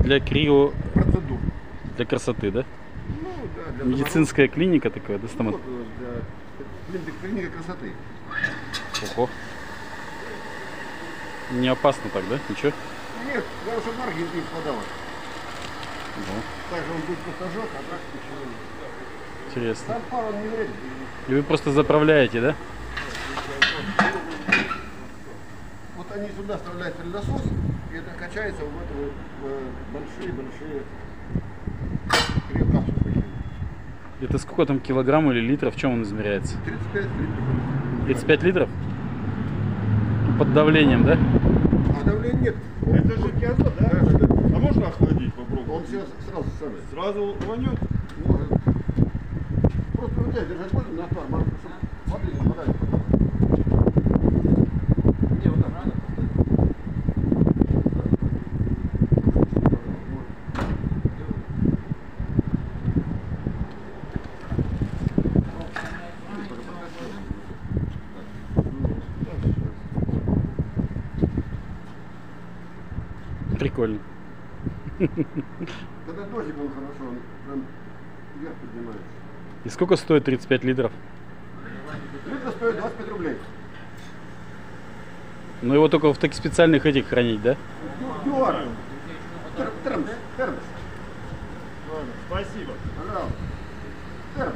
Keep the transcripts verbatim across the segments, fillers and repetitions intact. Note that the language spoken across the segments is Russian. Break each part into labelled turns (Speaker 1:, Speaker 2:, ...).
Speaker 1: для крио...
Speaker 2: Процедур.
Speaker 1: Для красоты, да?
Speaker 2: Ну, да, для
Speaker 1: Медицинская клиника такая, да, стомат?
Speaker 2: вот, для клиника красоты.
Speaker 1: Ого. Не опасно так, да? Ничего?
Speaker 2: Нет, потому что марки не подавать.
Speaker 1: Ого.
Speaker 2: Также он будет пассажир, а так ничего.
Speaker 1: Интересно.
Speaker 2: Там пару не вредит.
Speaker 1: И вы просто заправляете, да?
Speaker 2: Вот они сюда вставляют насос, и это качается в это большие-большие капсулы.
Speaker 1: Это сколько там килограмм или литров? В чем он измеряется?
Speaker 2: тридцать пять литров.
Speaker 1: тридцать пять литров? Под давлением, да?
Speaker 2: А давления нет.
Speaker 3: Это жидкий азот, да?
Speaker 2: Да, да, да.
Speaker 3: А можно охладить, попробовать?
Speaker 2: Он все сразу сами.
Speaker 3: Сразу рванет?
Speaker 2: Может. Просто вот здесь держать можно на пар, можно, чтобы воды не попадали. Не, вот так рано.
Speaker 1: Прикольно.
Speaker 2: Когда дождик, он хорошо, он прям вверх поднимается.
Speaker 1: И сколько стоит тридцать пять литров?
Speaker 2: Литр стоит двадцать пять рублей.
Speaker 1: Ну его только в таких специальных этих хранить, да?
Speaker 2: Дюара. Термос. Термос.
Speaker 3: Ладно, спасибо.
Speaker 2: Пожалуйста. Термос.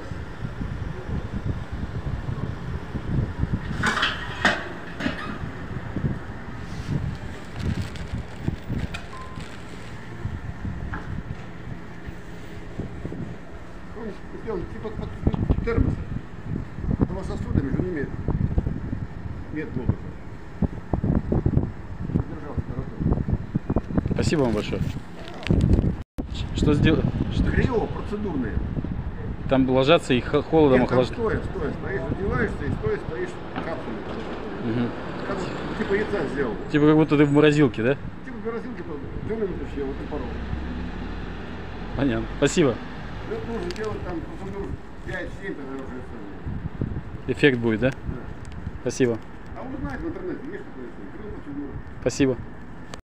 Speaker 2: Он сделан типа под термоса. Два сосуда, между ними нет воздуха. Держался хорошо.
Speaker 1: Спасибо вам большое. Что сделать?
Speaker 2: Крио процедурные.
Speaker 1: Там ложатся и х- холодом
Speaker 2: Нет, там
Speaker 1: охлаждать.
Speaker 2: стоя, стоя, стоишь, одеваешься и стоя стоишь капсулы.
Speaker 1: Угу.
Speaker 2: Как типа яйца сделал.
Speaker 1: Типа как будто ты в морозилке, да?
Speaker 2: Типа морозилки тоже. Темный вытащил, вот и порог.
Speaker 1: Понятно. Спасибо.
Speaker 2: Это нужно делать там процедур пять-семь, тогда уже все.
Speaker 1: Эффект будет, да?
Speaker 2: Да.
Speaker 1: Спасибо.
Speaker 2: А вы знаете, в интернете есть такое, крио процедура.
Speaker 1: Спасибо.